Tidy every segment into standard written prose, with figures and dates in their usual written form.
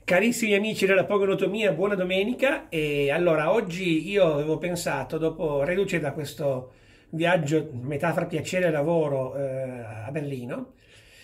Carissimi amici della Pogonotomia, buona domenica. E allora oggi io avevo pensato, dopo reduce da questo viaggio metà fra piacere e lavoro a Berlino,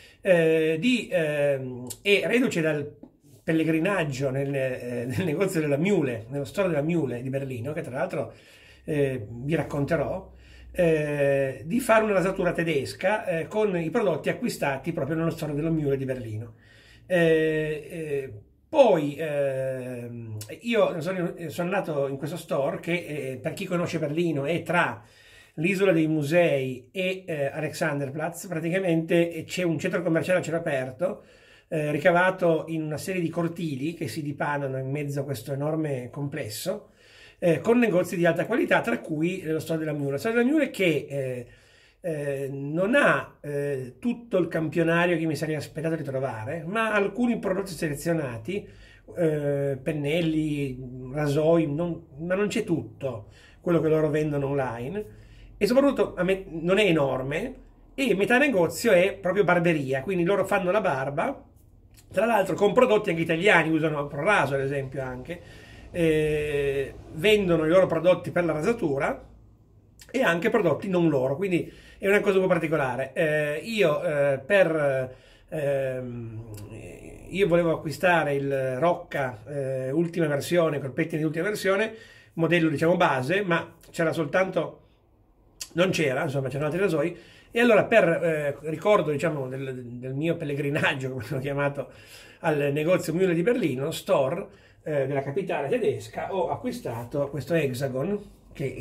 e reduce dal pellegrinaggio nel negozio della Mule, nello store della Mule di Berlino, che tra l'altro vi racconterò, di fare una rasatura tedesca con i prodotti acquistati proprio nello store della Mule di Berlino. Eh, eh, Poi io sono andato in questo store che per chi conosce Berlino è tra l'isola dei musei e Alexanderplatz. Praticamente c'è un centro commerciale a cielo aperto ricavato in una serie di cortili che si dipanano in mezzo a questo enorme complesso con negozi di alta qualità, tra cui lo store della Mule. Lo store della Mule che non ha tutto il campionario che mi sarei aspettato di trovare, ma alcuni prodotti selezionati, pennelli, rasoi, ma non c'è tutto quello che loro vendono online, e soprattutto non è enorme, e metà negozio è proprio barberia, quindi loro fanno la barba, tra l'altro con prodotti anche italiani, usano ProRaso ad esempio anche, vendono i loro prodotti per la rasatura e anche prodotti non loro, quindi è una cosa un po' particolare. Io volevo acquistare il Rocca ultima versione, col pettine di ultima versione, modello diciamo base, ma c'era soltanto, non c'era, insomma c'erano altri rasoi, e allora per ricordo diciamo del mio pellegrinaggio, come l'ho chiamato, al negozio Mule di Berlino, store della capitale tedesca, ho acquistato questo Hexagon, che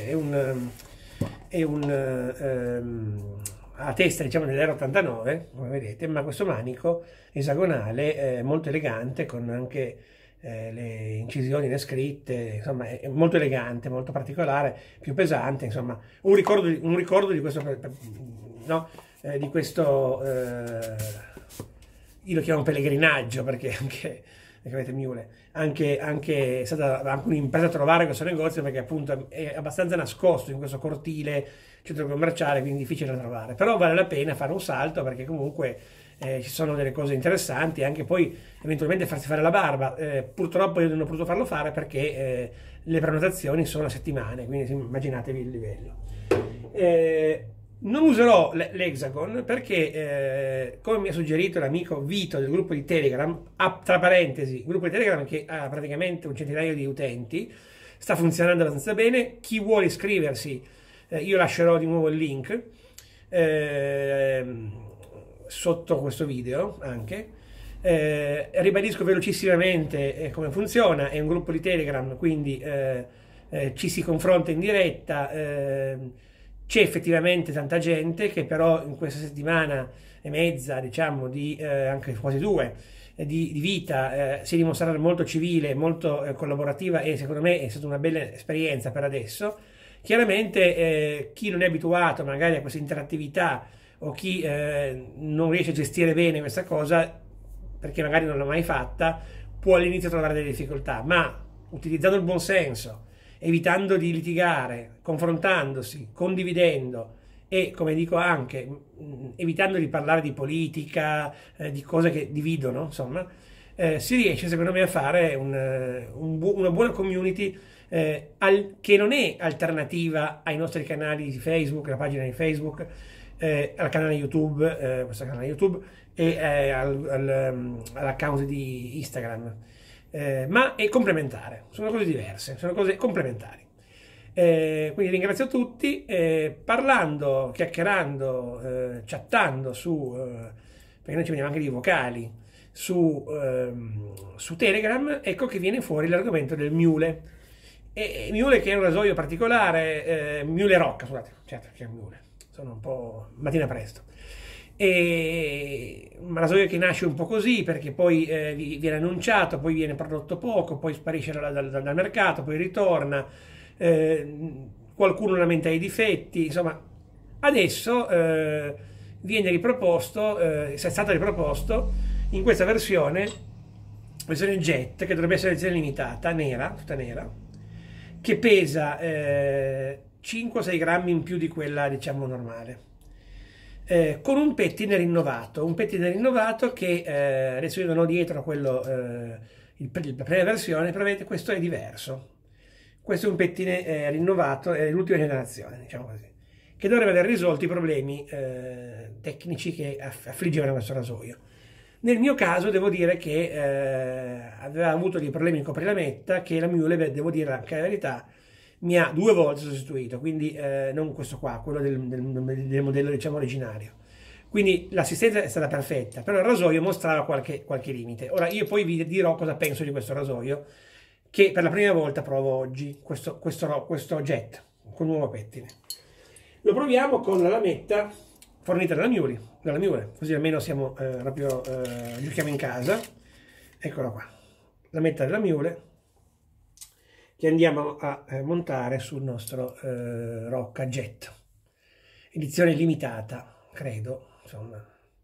a testa diciamo dell'R89, come vedete, ma questo manico esagonale molto elegante, con anche le incisioni, le scritte, insomma è molto elegante, molto particolare, più pesante, insomma un ricordo di questo, no? Di questo io lo chiamo pellegrinaggio perché avete Mule, è stata anche un'impresa trovare questo negozio, perché appunto è abbastanza nascosto in questo cortile centro commerciale, quindi difficile da trovare, però vale la pena fare un salto, perché comunque ci sono delle cose interessanti, anche poi eventualmente farsi fare la barba. Purtroppo io non ho potuto farlo fare perché le prenotazioni sono a settimane, quindi immaginatevi il livello. Non userò l'Hexagon perché, come mi ha suggerito l'amico Vito del gruppo di Telegram, tra parentesi, gruppo di Telegram che ha praticamente un centinaio di utenti, sta funzionando abbastanza bene. Chi vuole iscriversi, io lascerò di nuovo il link sotto questo video anche. Ribadisco velocissimamente come funziona: è un gruppo di Telegram, quindi ci si confronta in diretta. C'è effettivamente tanta gente che però in questa settimana e mezza, diciamo, anche quasi due, di vita, si è dimostrata molto civile, molto collaborativa, e secondo me è stata una bella esperienza per adesso. Chiaramente chi non è abituato magari a questa interattività, o chi non riesce a gestire bene questa cosa, perché magari non l'ha mai fatta, può all'inizio trovare delle difficoltà, ma utilizzando il buon senso, evitando di litigare, confrontandosi, condividendo e, come dico anche, evitando di parlare di politica, di cose che dividono, insomma, si riesce secondo me a fare una buona community che non è alternativa ai nostri canali di Facebook, la pagina di Facebook, al canale YouTube, questo canale YouTube, e all'account di Instagram. Ma è complementare, sono cose diverse, sono cose complementari. Quindi ringrazio tutti, parlando, chiacchierando, chattando perché noi ci vediamo anche di vocali, su Telegram, ecco che viene fuori l'argomento del Mule. Mule, che è un rasoio particolare, Mule Rocca, scusate, certo che è Mule, sono un po' mattina presto. Un rasoio che nasce un po' così, perché poi viene annunciato, poi viene prodotto poco, poi sparisce dal mercato, poi ritorna, qualcuno lamenta i difetti, insomma adesso viene riproposto, è stato riproposto in questa versione jet, che dovrebbe essere edizione limitata, nera, tutta nera, che pesa 5-6 grammi in più di quella diciamo normale. con un pettine rinnovato che adesso io non ho dietro quello, la prima versione, però vedete questo è diverso. Questo è un pettine rinnovato, è l'ultima generazione, diciamo così, che dovrebbe aver risolto i problemi tecnici che affliggevano questo rasoio. Nel mio caso devo dire che aveva avuto dei problemi in coprilametta che la Miele, devo dire anche la verità, mi ha 2 volte sostituito, quindi non questo qua, quello del modello diciamo originario. Quindi l'assistenza è stata perfetta, però il rasoio mostrava qualche limite. Ora io poi vi dirò cosa penso di questo rasoio, che per la prima volta provo oggi, questo jet con nuovo pettine. Lo proviamo con la lametta fornita dalla Miele, così almeno siamo proprio giochiamo in casa. Eccola qua, la lametta della Miele che andiamo a montare sul nostro Rocca Jet, edizione limitata, credo, insomma.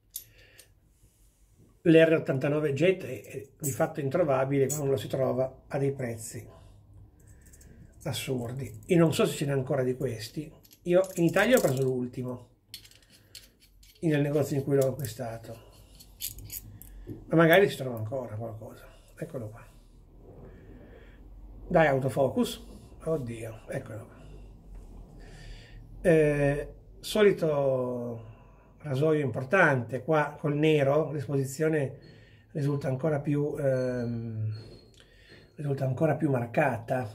L'R89 Jet è di fatto introvabile, quando lo si trova a dei prezzi assurdi. Io non so se ce n'è ancora di questi. Io in Italia ho preso l'ultimo, nel negozio in cui l'ho acquistato, ma magari si trova ancora qualcosa. Eccolo qua. Dai autofocus. Oddio, eccolo qua. Solito rasoio importante, qua col nero l'esposizione risulta ancora più marcata,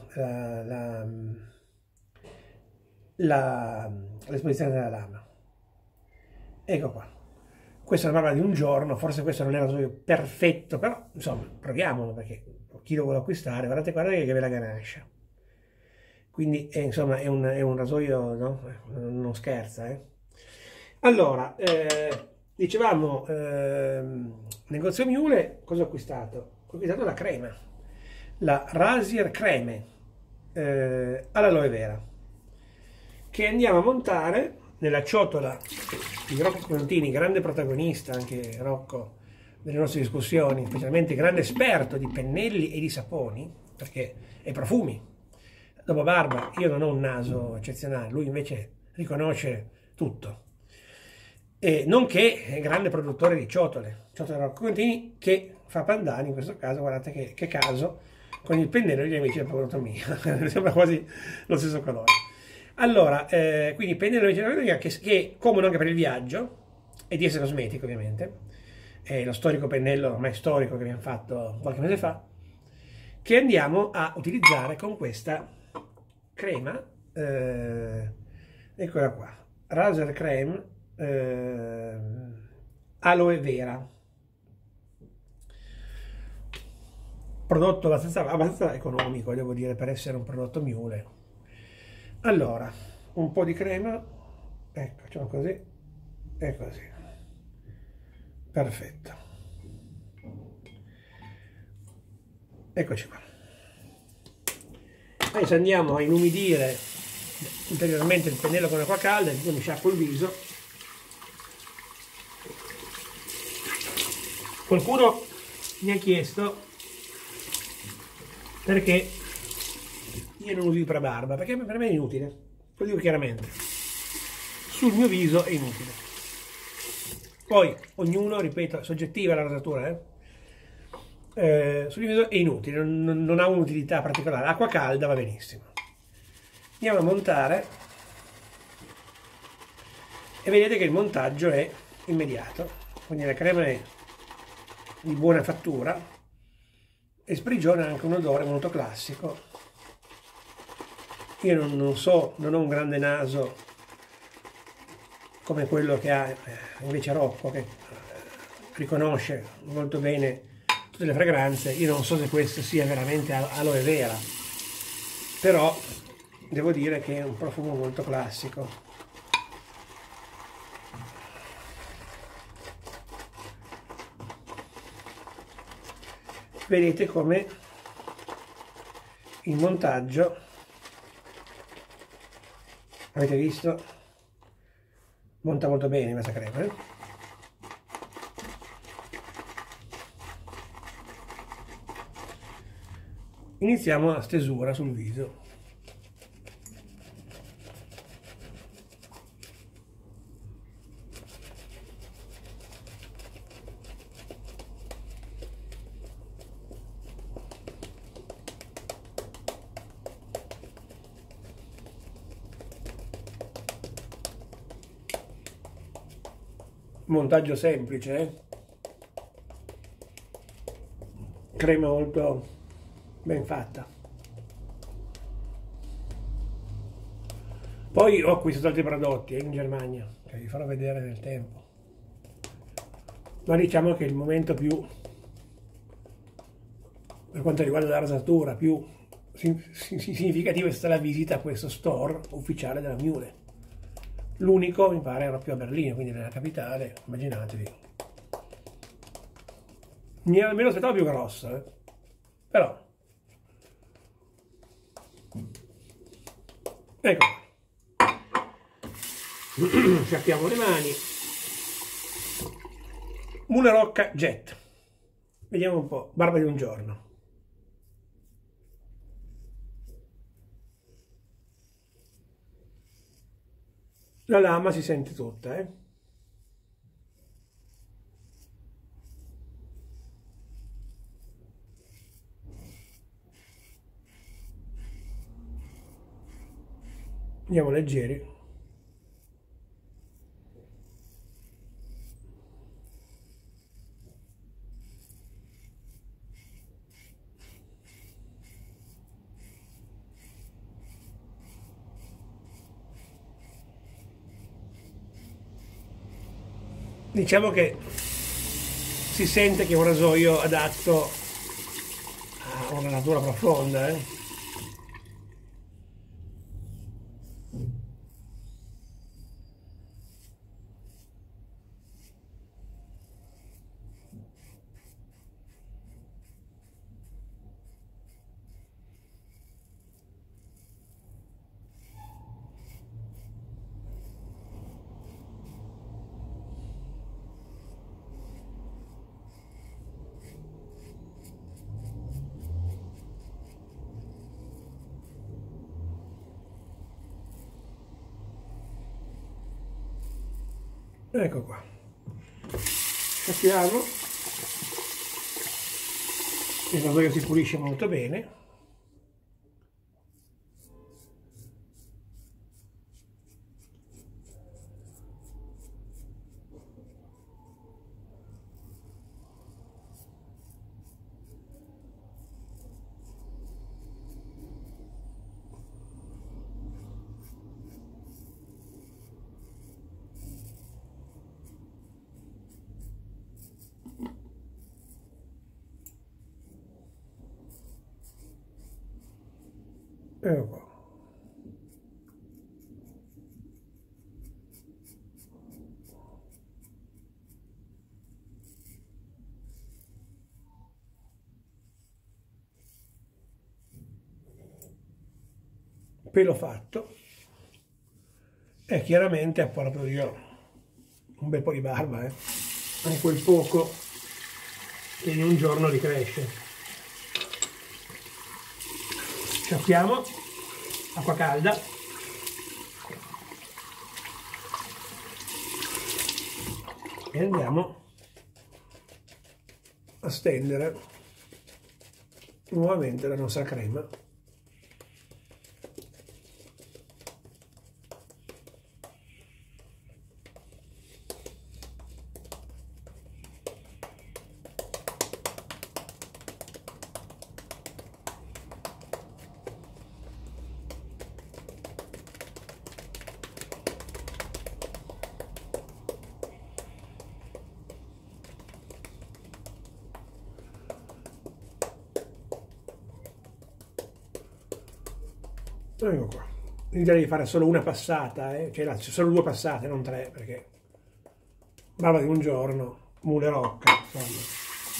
l'esposizione della lama. Ecco qua, questa è una barba di un giorno, forse questo non è il rasoio perfetto, però insomma proviamolo, perché chi lo vuole acquistare, guardate che bella ganascia. Quindi insomma è un rasoio, no? Non scherza, Allora, dicevamo, negozio Miele, cosa ho acquistato? Ho acquistato la crema, la Rasier Creme all'aloe vera, che andiamo a montare nella ciotola di Rocco Contini, grande protagonista anche Rocco delle nostre discussioni, specialmente grande esperto di pennelli e di saponi, perché e profumi. Dopo barba io non ho un naso eccezionale, lui invece riconosce tutto. E nonché è grande produttore di ciotole Rocco Contini, che fa pandani in questo caso, guardate che caso, con il pennello degli amici del prodotto mio, sembra quasi lo stesso colore. Allora, quindi pennello degli amici della che è comodo anche per il viaggio, e di essere cosmetico ovviamente, è lo storico pennello ormai storico che abbiamo fatto qualche mese fa, che andiamo a utilizzare con questa crema, eccola qua, Rasier Creme aloe vera, prodotto abbastanza economico, devo dire, per essere un prodotto Miele. Allora, un po' di crema, ecco, facciamo così e così, perfetto, eccoci qua. Adesso andiamo a inumidire ulteriormente il pennello con acqua calda, io mi sciacquo il viso. Qualcuno mi ha chiesto perché io non uso il prebarba, perché per me è inutile, lo dico chiaramente, sul mio viso è inutile. Poi ognuno, ripeto, è soggettiva la rasatura, sul mio viso è inutile, non ha un'utilità particolare, acqua calda va benissimo. Andiamo a montare e vedete che il montaggio è immediato, quindi la crema è di buona fattura e sprigiona anche un odore molto classico. Io non ho un grande naso come quello che ha invece Rocco, che riconosce molto bene tutte le fragranze. Io non so se questo sia veramente aloe vera, però devo dire che è un profumo molto classico. Vedete come il montaggio, avete visto, monta molto bene questa crema, Iniziamo la stesura sul viso. montaggio semplice, crema molto ben fatta. Poi ho acquistato altri prodotti in Germania, che vi farò vedere nel tempo. Ma diciamo che il momento più, per quanto riguarda la rasatura, più significativo è stata la visita a questo store ufficiale della Miele. L'unico, mi pare, era più a Berlino, quindi nella capitale, immaginatevi. Me lo aspettavo più grosso, però. Ecco. Sciacquiamo le mani. Mula Rocca Jet. Vediamo un po'. Barba di un giorno. La lama si sente tutta, Andiamo leggeri. Diciamo che si sente che è un rasoio adatto a una natura profonda, Ecco qua. Sciacquiamo. Il rasoio si pulisce molto bene. Ecco qua. Pelo fatto, e chiaramente apporto io un bel po' di barba, anche quel poco che in un giorno ricresce. Sciacquiamo, acqua calda, e andiamo a stendere nuovamente la nostra crema. Ecco qua. L'idea di fare solo una passata, cioè solo 2 passate, non 3, perché barba di un giorno, Mule Rocca, insomma.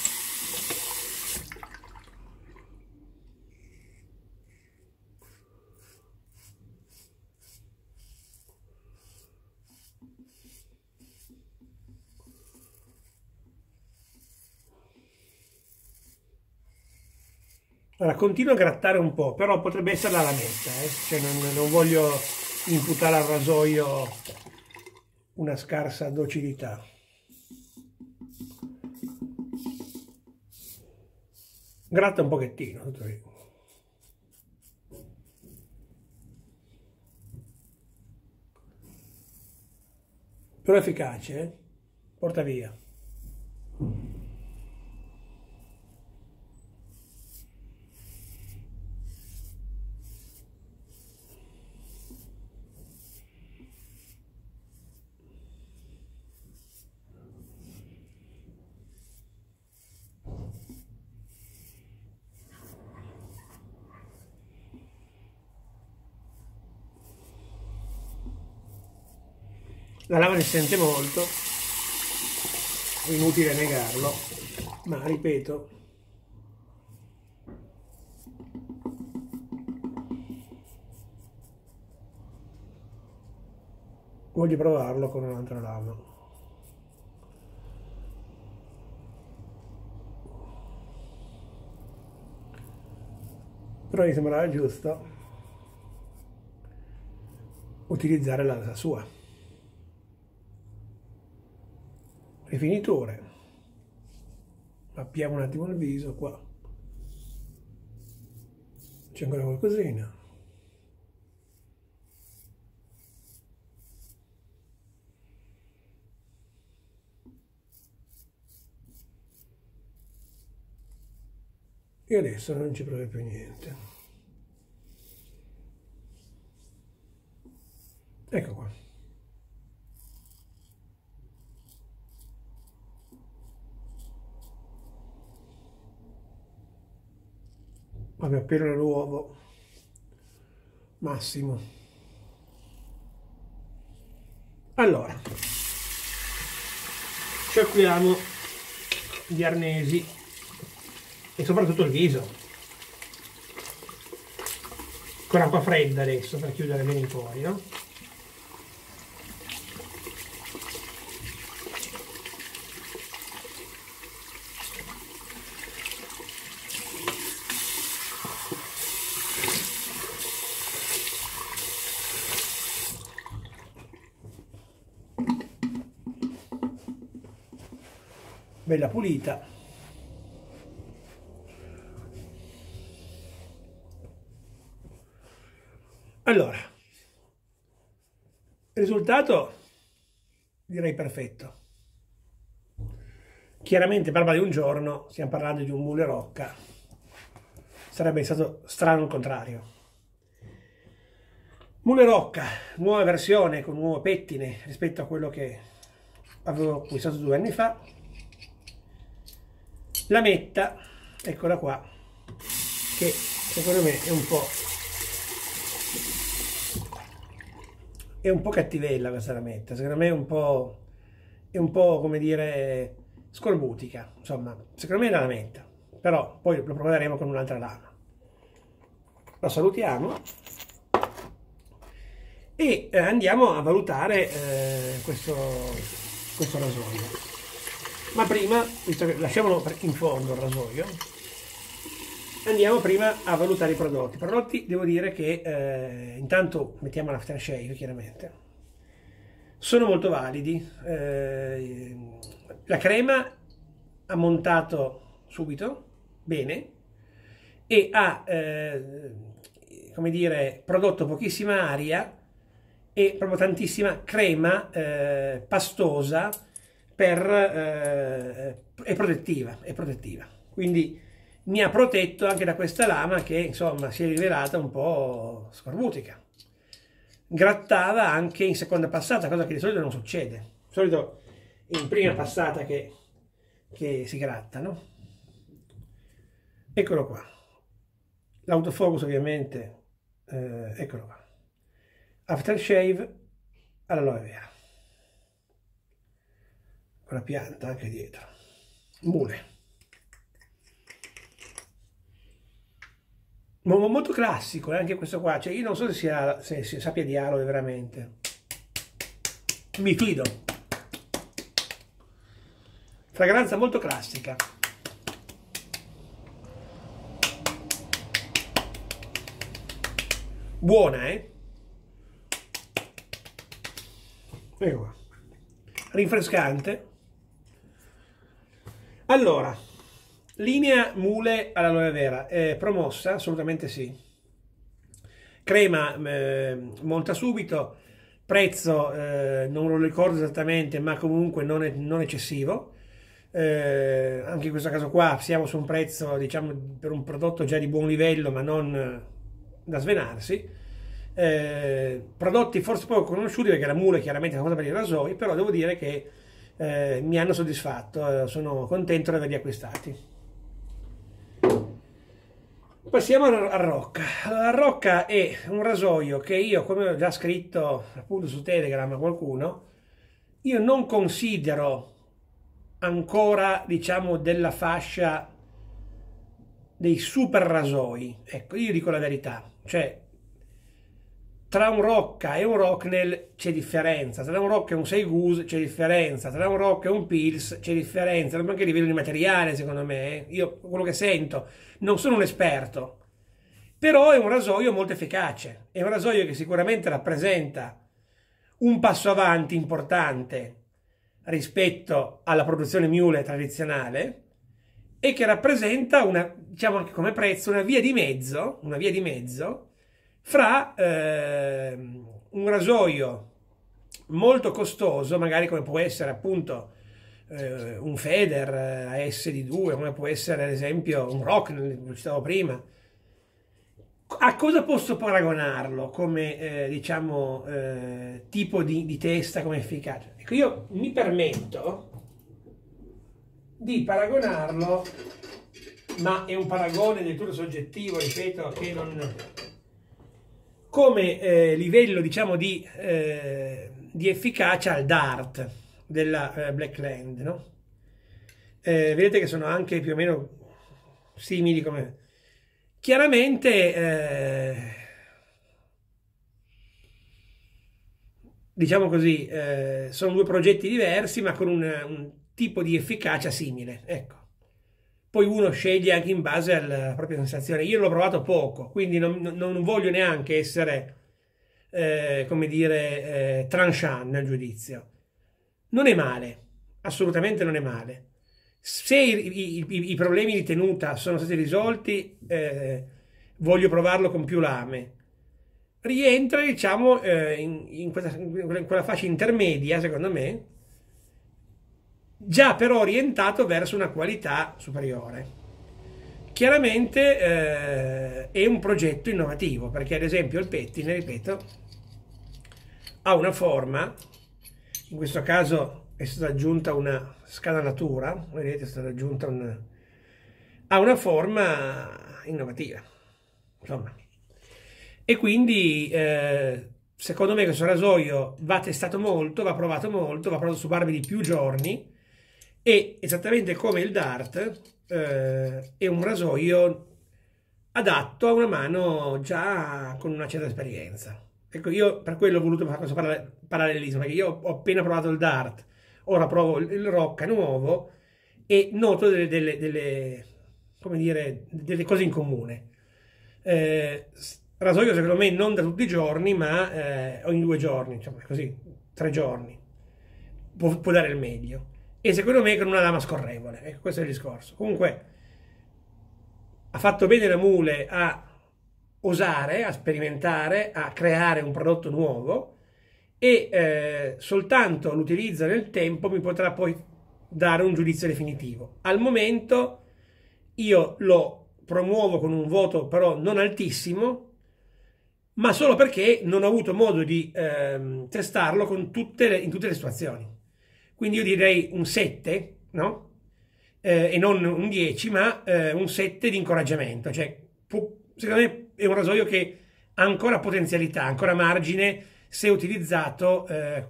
Allora, continuo a grattare un po', però potrebbe essere la lametta, cioè non voglio imputare al rasoio una scarsa docilità. Gratta un pochettino, tutto lì. Però efficace, porta via. La lama si sente molto, è inutile negarlo, ma ripeto, voglio provarlo con un'altra lama. Però mi sembrava giusto utilizzare la sua. Rifiniture, mappiamo un attimo il viso qua, c'è ancora qualcosina, e adesso non ci prova più niente. Ecco qua. Vabbè, appena l'uovo massimo. Allora, sciacquiamo gli arnesi e soprattutto il viso con acqua fredda adesso per chiudere bene i pori, no? Bella pulita. Allora, risultato direi perfetto. Chiaramente parla di un giorno, stiamo parlando di un Mule Rocca, sarebbe stato strano il contrario. Mule Rocca, nuova versione con nuovo pettine rispetto a quello che avevo acquistato 2 anni fa. Lametta, eccola qua, che secondo me è un po' cattivella questa lametta, secondo me è un po' come dire scorbutica, insomma, secondo me è una lametta, però poi lo proveremo con un'altra lama. Lo salutiamo e andiamo a valutare questo rasoio. Ma prima, visto che lasciamolo in fondo il rasoio, andiamo prima a valutare i prodotti. I prodotti devo dire che intanto mettiamo l'aftershave chiaramente, sono molto validi. La crema ha montato subito bene e ha come dire prodotto pochissima aria e proprio tantissima crema pastosa è protettiva, quindi mi ha protetto anche da questa lama che insomma si è rivelata un po' scorbutica. Grattava anche in seconda passata, cosa che di solito non succede. Di solito è in prima passata che si gratta, no? Eccolo qua. L'autofocus ovviamente, eccolo qua. Aftershave all'aloe vera. Con la pianta anche dietro. Mule. Molto classico, anche questo qua, cioè io non so se sappia di aloe veramente, mi fido, fragranza molto classica, buona, ecco qua, rinfrescante. Allora, linea Mule all'aloe vera, promossa? Assolutamente sì. Crema monta subito, prezzo non lo ricordo esattamente, ma comunque non eccessivo. Anche in questo caso qua siamo su un prezzo, diciamo, per un prodotto già di buon livello, ma non da svenarsi. Prodotti forse poco conosciuti, perché la Mule chiaramente è famosa per i rasoi, però devo dire che mi hanno soddisfatto, sono contento di averli acquistati. Passiamo a Rocca. Allora, Rocca è un rasoio che io, come ho già scritto appunto su Telegram a qualcuno, io non considero ancora, diciamo, della fascia dei super rasoi. Ecco, io dico la verità, cioè tra un Rocca e un Rocknell c'è differenza, tra un Rocca e un 6 Goose c'è differenza, tra un Rocca e un Pils c'è differenza, anche a livello di materiale secondo me. Io quello che sento, non sono un esperto, però è un rasoio molto efficace, è un rasoio che sicuramente rappresenta un passo avanti importante rispetto alla produzione Miele tradizionale e che rappresenta una, diciamo anche come prezzo, una via di mezzo fra un rasoio molto costoso, magari come può essere appunto un Feder ASD2, come può essere ad esempio un Rocknell, lo citavo prima. A cosa posso paragonarlo come diciamo tipo di testa, come efficacia? Ecco, io mi permetto di paragonarlo, ma è un paragone del tutto soggettivo, ripeto, che non come livello, diciamo, di efficacia al Dart della Blackland, no? Vedete che sono anche più o meno simili come... Chiaramente, diciamo così, sono due progetti diversi, ma con un tipo di efficacia simile, ecco. Poi uno sceglie anche in base alla propria sensazione. Io l'ho provato poco, quindi non voglio neanche essere, come dire, tranchant nel giudizio. Non è male, assolutamente non è male. Se i problemi di tenuta sono stati risolti, voglio provarlo con più lame. Rientra, diciamo, in quella fascia intermedia, secondo me, già però orientato verso una qualità superiore. Chiaramente è un progetto innovativo, perché ad esempio il pettine, ripeto, ha una forma, in questo caso è stata aggiunta una scanalatura, vedete, è stata aggiunta ha una forma innovativa, insomma. E quindi secondo me questo rasoio va testato molto, va provato su barbe di più giorni, e esattamente come il Dart è un rasoio adatto a una mano già con una certa esperienza. Ecco, io per quello ho voluto fare questo parallelismo, perché io ho appena provato il Dart, ora provo il Rocca nuovo e noto come dire, delle cose in comune. Rasoio secondo me non da tutti i giorni, ma ogni 2 giorni, diciamo così, 3 giorni, può dare il meglio. E secondo me con una lama scorrevole, ecco, questo è il discorso. Comunque ha fatto bene la Mule a osare, a sperimentare, a creare un prodotto nuovo, e soltanto l'utilizzo nel tempo mi potrà poi dare un giudizio definitivo. Al momento io lo promuovo con un voto però non altissimo, ma solo perché non ho avuto modo di testarlo in tutte le situazioni. Quindi io direi un 7, no? E non un 10, ma un 7 di incoraggiamento. Cioè, secondo me è un rasoio che ha ancora potenzialità, ancora margine, se utilizzato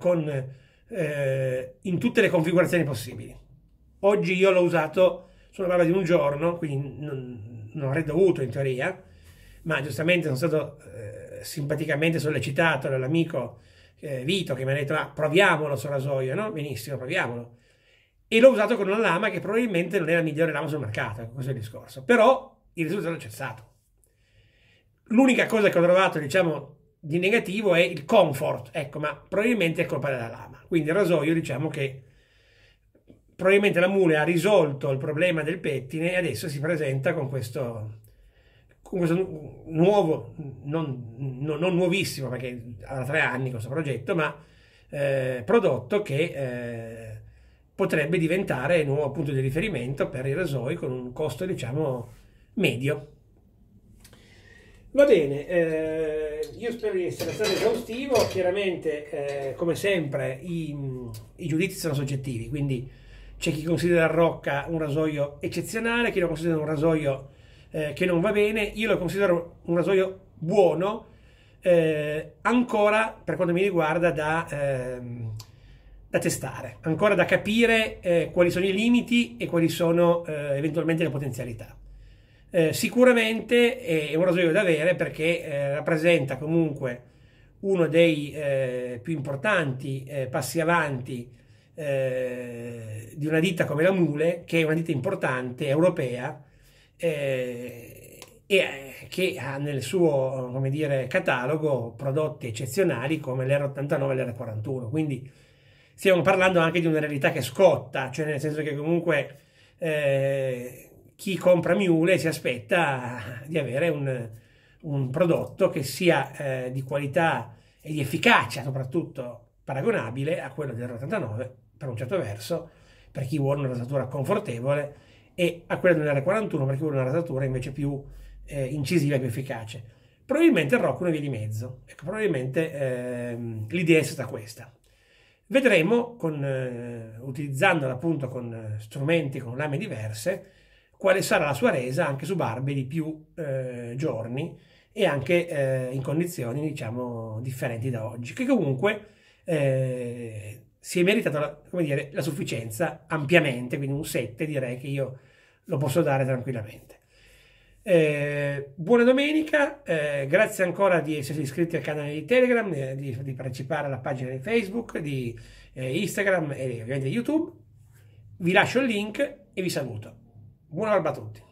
in tutte le configurazioni possibili. Oggi io l'ho usato sulla barba di un giorno, quindi non avrei dovuto in teoria, ma giustamente sono stato simpaticamente sollecitato dall'amico Vito, che mi ha detto proviamolo sul rasoio, no? Benissimo, proviamolo. E l'ho usato con una lama che probabilmente non è la migliore lama sul mercato, questo è il discorso, però il risultato c'è stato. L'unica cosa che ho trovato, diciamo, di negativo è il comfort, ecco, ma probabilmente è colpa della lama. Quindi il rasoio, diciamo che probabilmente la Mule ha risolto il problema del pettine e adesso si presenta con con questo nuovo, non nuovissimo perché ha 3 anni questo progetto, ma prodotto che potrebbe diventare il nuovo punto di riferimento per i rasoi con un costo diciamo medio. Va bene, io spero di essere stato esaustivo, chiaramente come sempre i giudizi sono soggettivi, quindi c'è chi considera il Rocca un rasoio eccezionale, chi lo considera un rasoio che non va bene, io lo considero un rasoio buono, ancora per quanto mi riguarda da testare, ancora da capire quali sono i limiti e quali sono eventualmente le potenzialità. Sicuramente è un rasoio da avere perché rappresenta comunque uno dei più importanti passi avanti di una ditta come la Mule, che è una ditta importante europea e che ha nel suo, come dire, catalogo prodotti eccezionali come l'R89 e l'R41. Quindi stiamo parlando anche di una realtà che scotta, cioè nel senso che comunque chi compra Mule si aspetta di avere un prodotto che sia di qualità e di efficacia soprattutto paragonabile a quello dell'R89 per un certo verso, per chi vuole una rasatura confortevole, e a quella dell'R41 per chi vuole una rasatura invece più incisiva e più efficace. Probabilmente il Rocca una via di mezzo, ecco, probabilmente l'idea è stata questa. Vedremo, utilizzandola appunto con strumenti, con lame diverse, quale sarà la sua resa anche su barbe di più giorni e anche in condizioni diciamo differenti da oggi, che comunque si è meritato come dire, la sufficienza ampiamente, quindi un 7 direi che io lo posso dare tranquillamente. Buona domenica, grazie ancora di essersi iscritti al canale di Telegram, di partecipare alla pagina di Facebook, di Instagram e ovviamente di YouTube. Vi lascio il link e vi saluto. Buona barba a tutti.